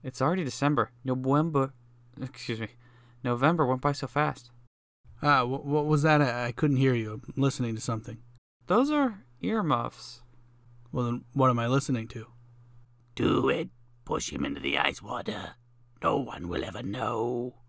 It's already December. November went by so fast. What was that? I couldn't hear you. I'm listening to something. Those are earmuffs. Well, then what am I listening to? Do it. Push him into the ice water. No one will ever know.